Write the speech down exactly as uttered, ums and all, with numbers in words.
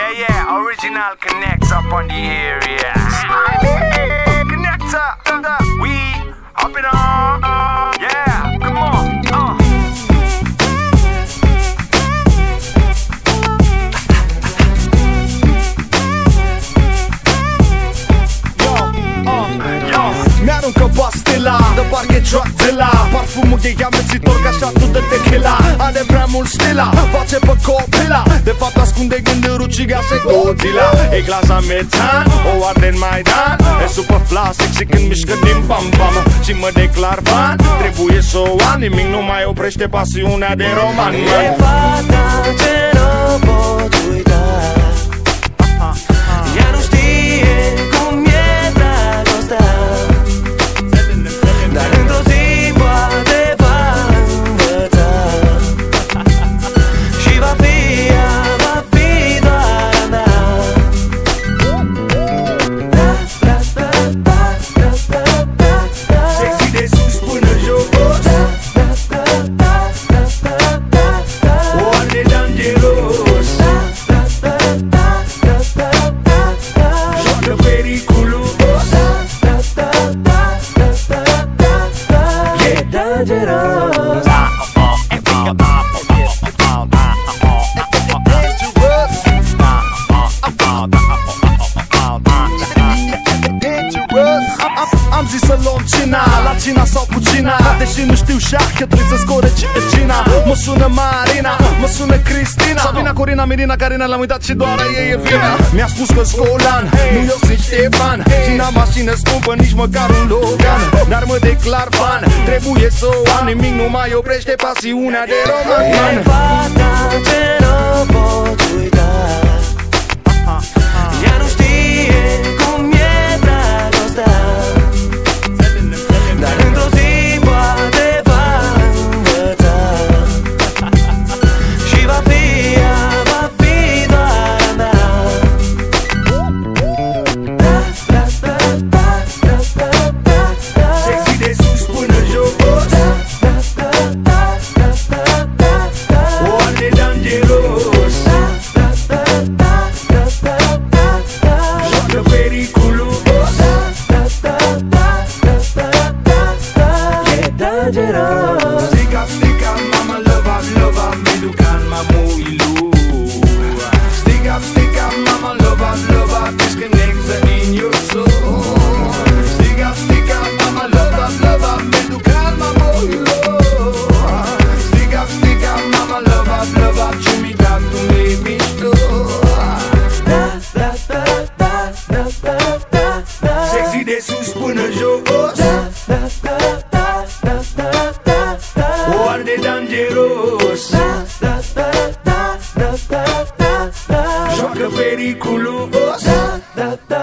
Yeah, yeah, original connects up on the area. Smiley, connector, we up in on. Yeah, come on. Uh. Mi-aruncă pastila, de parcă e drug dealer. Parfumul e amețitor ca șatul de tequila. Are prea mult stila, face pe copila. De fapt ascunde gânduri ucigașe Godzilla. E clasa metan, o arde în Maidan. E super fla, sexy când mișcă din bam-bam. Și mă declar fan, trebuie să o am. Nimic nu mai oprește pasiunea de roman. E fata ce nu pot uita. Ea nu știe cum e dragostea, dar într-o zi poate va învăța. Și va fi ea, va fi doar a mea. Sexy de sus până jos, o arde dangeros. Joacă periculos, e dangeros. Am zis să luăm cina, la cina sau pucina. Deși nu știu șah, că trebuie să score cina. Mă sună Marina, mă sună Cristina, Sabina, Corina, Mirina, Carina, l-am uitat și doar a ei e vina. Mi-a spus că scolan, nu eu sunt Ștefan. Și n-am mașină scumpă, nici măcar un Logan, dar mă declar fan, trebuie să o am. Nimic nu mai oprește pasiunea de roman. E fata ce nu pot uita. Ea nu știe cum e dragostea, dar într-o zi poate va învăța. Și va fi ea, va fi doar a mea. Sexy de sus până jos, o arde dangeros. Joacă periculos, E dangeros. Stick up, stick up, mama, love up, love up, meducan, mamuilu. Stick up, stick up, mama, love up, love up, disconnects in your soul. Stick up, stick up, mama, love up, love up, meducan, mamuilu. Stick up, stick up, mama, love up, love up, ciumi dat tu le mișto. Sexy de sus până jos, o arde dangeros. Joacă periculos.